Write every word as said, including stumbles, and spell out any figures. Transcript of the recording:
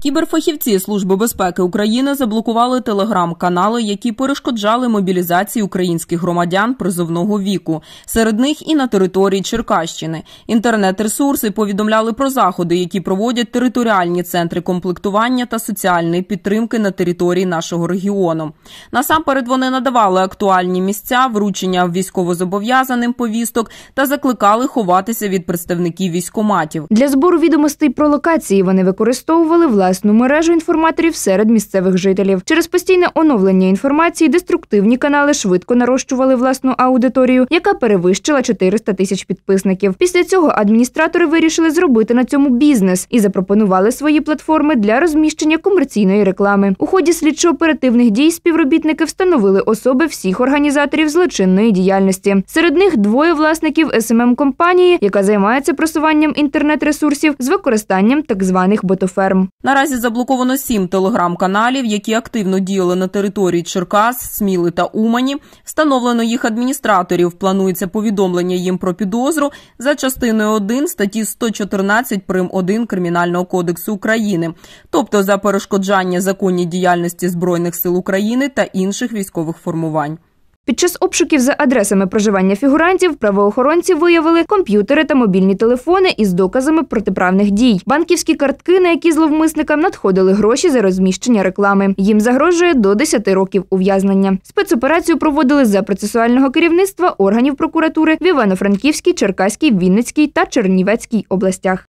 Кіберфахівці Служби безпеки України заблокували телеграм-канали, які перешкоджали мобілізації українських громадян призовного віку. Серед них і на території Черкащини. Інтернет-ресурси повідомляли про заходи, які проводять територіальні центри комплектування та соціальної підтримки на території нашого регіону. Насамперед вони надавали актуальні місця, вручення військовозобов'язаним повісток та закликали ховатися від представників військкоматів. Для збору відомостей про локації вони використовували власну мережу інформаторів серед місцевих жителів. Через постійне оновлення інформації деструктивні канали швидко нарощували власну аудиторію, яка перевищила чотириста тисяч підписників. Після цього адміністратори вирішили зробити на цьому бізнес і запропонували свої платформи для розміщення комерційної реклами. У ході слідчо-оперативних дій співробітники встановили особи всіх організаторів злочинної діяльності. Серед них двоє власників ес ем ем-компанії, яка займається просуванням інтернет-ресурсів з використанням так званих ботоферм. Наразі заблоковано сім телеграм-каналів, які активно діяли на території Черкас, Сміли та Умані. Встановлено їх адміністраторів. Планується повідомлення їм про підозру за частиною один статті сто чотирнадцять прим. один Кримінального кодексу України, тобто за перешкоджання законній діяльності Збройних сил України та інших військових формувань. Під час обшуків за адресами проживання фігурантів правоохоронці виявили комп'ютери та мобільні телефони із доказами протиправних дій, банківські картки, на які зловмисникам надходили гроші за розміщення реклами. Їм загрожує до десяти років ув'язнення. Спецоперацію проводили за процесуального керівництва органів прокуратури в Івано-Франківській, Черкаській, Вінницькій та Чернівецькій областях.